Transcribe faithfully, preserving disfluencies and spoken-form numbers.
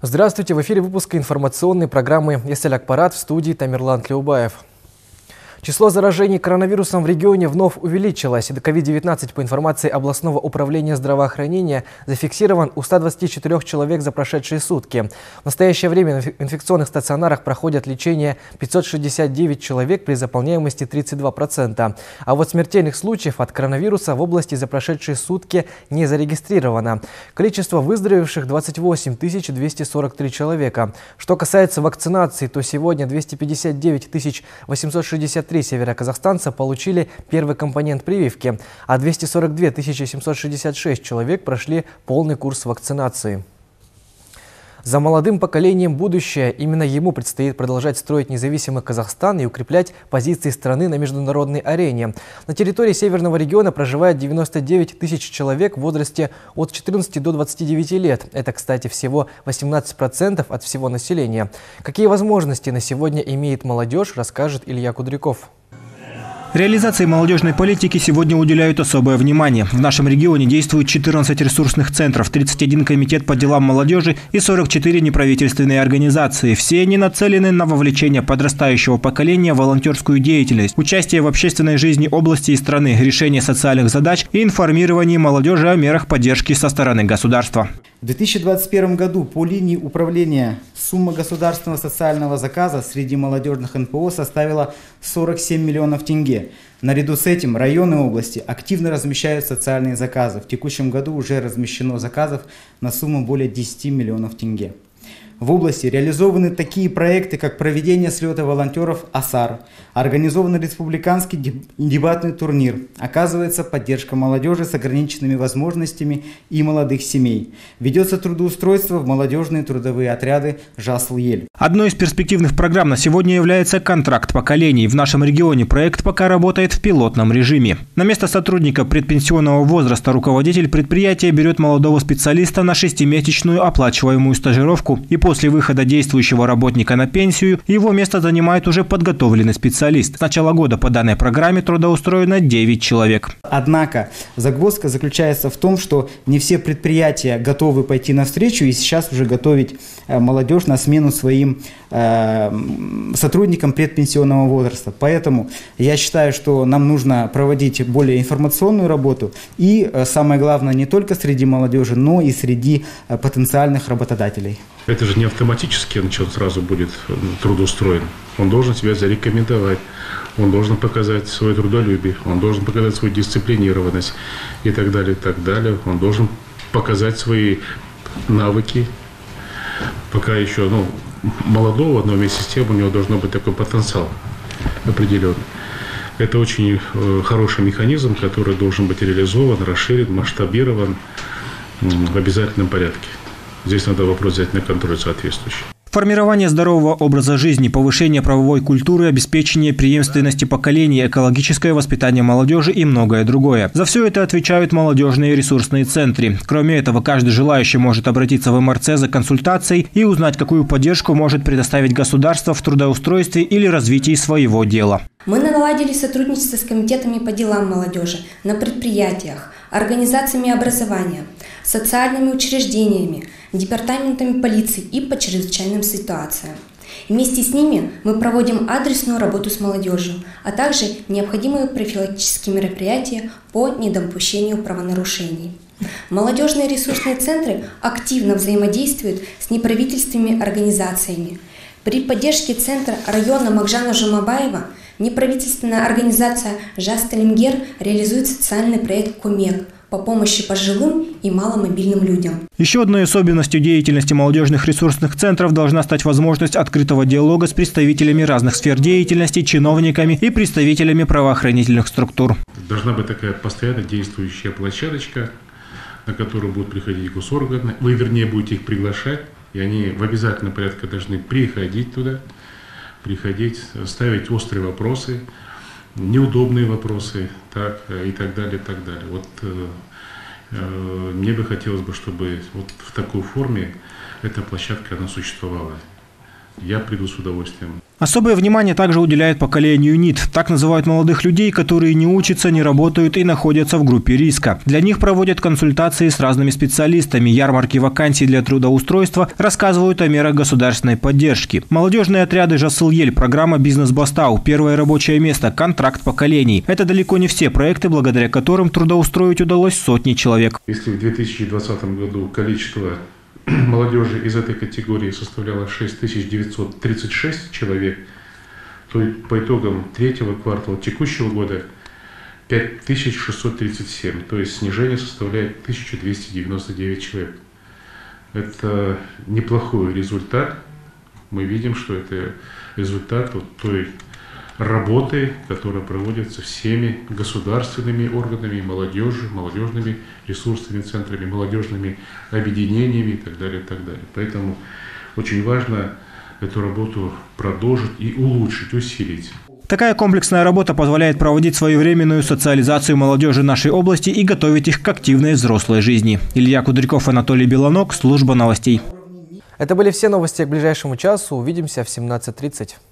Здравствуйте! В эфире выпуска информационной программы «Яселяк Парад», в студии Тамерлан Тлеубаев. Число заражений коронавирусом в регионе вновь увеличилось. ковид девятнадцать, по информации областного управления здравоохранения, зафиксирован у ста двадцати четырёх человек за прошедшие сутки. В настоящее время в инфекционных стационарах проходят лечение пятьсот шестьдесят девять человек при заполняемости тридцать два процента. А вот смертельных случаев от коронавируса в области за прошедшие сутки не зарегистрировано. Количество выздоровевших – двадцать восемь тысяч двести сорок три человека. Что касается вакцинации, то сегодня двести пятьдесят девять тысяч восемьсот шестьдесят три североказахстанца получили первый компонент прививки, а двести сорок две тысячи семьсот шестьдесят шесть человек прошли полный курс вакцинации. За молодым поколением будущее. Именно ему предстоит продолжать строить независимый Казахстан и укреплять позиции страны на международной арене. На территории Северного региона проживает девяносто девять тысяч человек в возрасте от четырнадцати до двадцати девяти лет. Это, кстати, всего восемнадцать процентов от всего населения. Какие возможности на сегодня имеет молодежь, расскажет Илья Кудряков. Реализации молодежной политики сегодня уделяют особое внимание. В нашем регионе действуют четырнадцать ресурсных центров, тридцать один комитет по делам молодежи и сорок четыре неправительственные организации. Все они нацелены на вовлечение подрастающего поколения в волонтерскую деятельность, участие в общественной жизни области и страны, решение социальных задач и информирование молодежи о мерах поддержки со стороны государства. В две тысячи двадцать первом году по линии управления сумма государственного социального заказа среди молодежных эн пэ о составила сорок семь миллионов тенге. Наряду с этим районы области активно размещают социальные заказы. В текущем году уже размещено заказов на сумму более десяти миллионов тенге. В области реализованы такие проекты, как проведение слета волонтеров АСАР, организован республиканский дебатный турнир, оказывается поддержка молодежи с ограниченными возможностями и молодых семей. Ведется трудоустройство в молодежные трудовые отряды «Жасл-Ель». Одной из перспективных программ на сегодня является контракт поколений. В нашем регионе проект пока работает в пилотном режиме. На место сотрудника предпенсионного возраста руководитель предприятия берет молодого специалиста на шестимесячную оплачиваемую стажировку, и после выхода действующего работника на пенсию его место занимает уже подготовленный специалист. С начала года по данной программе трудоустроено девять человек. Однако загвоздка заключается в том, что не все предприятия готовы пойти навстречу и сейчас уже готовить молодежь на смену своим э, сотрудникам предпенсионного возраста. Поэтому я считаю, что нам нужно проводить более информационную работу и, самое главное, не только среди молодежи, но и среди потенциальных работодателей. Это же не автоматически он сразу будет трудоустроен. Он должен себя зарекомендовать, он должен показать свое трудолюбие, он должен показать свою дисциплинированность и так далее, и так далее. Он должен показать свои навыки, пока еще ну, молодого, но вместе с тем у него должен быть такой потенциал определенный. Это очень хороший механизм, который должен быть реализован, расширен, масштабирован в обязательном порядке. Здесь надо вопрос взять на контроль соответствующий. Формирование здорового образа жизни, повышение правовой культуры, обеспечение преемственности поколений, экологическое воспитание молодежи и многое другое. За все это отвечают молодежные ресурсные центры. Кроме этого, каждый желающий может обратиться в эм эр цэ за консультацией и узнать, какую поддержку может предоставить государство в трудоустройстве или развитии своего дела. Мы наладили сотрудничество с комитетами по делам молодежи на предприятиях, организациями образования, социальными учреждениями, департаментами полиции и по чрезвычайным ситуациям. Вместе с ними мы проводим адресную работу с молодежью, а также необходимые профилактические мероприятия по недопущению правонарушений. Молодежные ресурсные центры активно взаимодействуют с неправительственными организациями. При поддержке центра района Макжана Жумабаева неправительственная организация «Жас-Талимгер» реализует социальный проект «Комек» по помощи пожилым и маломобильным людям. Еще одной особенностью деятельности молодежных ресурсных центров должна стать возможность открытого диалога с представителями разных сфер деятельности, чиновниками и представителями правоохранительных структур. Должна быть такая постоянно действующая площадочка, на которую будут приходить госорганы. Вы, вернее, будете их приглашать, и они в обязательном порядке должны приходить туда, приходить, ставить острые вопросы, неудобные вопросы, так, и так далее, и так далее. Вот э, э, мне бы хотелось бы, чтобы вот в такой форме эта площадка она существовала. я приду с удовольствием. Особое внимание также уделяют поколению НИД. Так называют молодых людей, которые не учатся, не работают и находятся в группе риска. Для них проводят консультации с разными специалистами, ярмарки вакансий для трудоустройства, рассказывают о мерах государственной поддержки. Молодежные отряды «Жасыл-Ель», программа «Бизнес-Бастау», первое рабочее место, контракт поколений. Это далеко не все проекты, благодаря которым трудоустроить удалось сотни человек. Если в две тысячи двадцатом году количество молодежи из этой категории составляло шесть тысяч девятьсот тридцать шесть человек, то по итогам третьего квартала текущего года пять тысяч шестьсот тридцать семь, то есть снижение составляет тысяча двести девяносто девять человек. Это неплохой результат. Мы видим, что это результат вот той работы, которая проводится всеми государственными органами молодежи, молодежными ресурсными центрами, молодежными объединениями и так далее, и так далее. Поэтому очень важно эту работу продолжить и улучшить, усилить. Такая комплексная работа позволяет проводить своевременную социализацию молодежи нашей области и готовить их к активной взрослой жизни. Илья Кудряков, Анатолий Белонок, служба новостей. Это были все новости к ближайшему часу. Увидимся в семнадцать тридцать.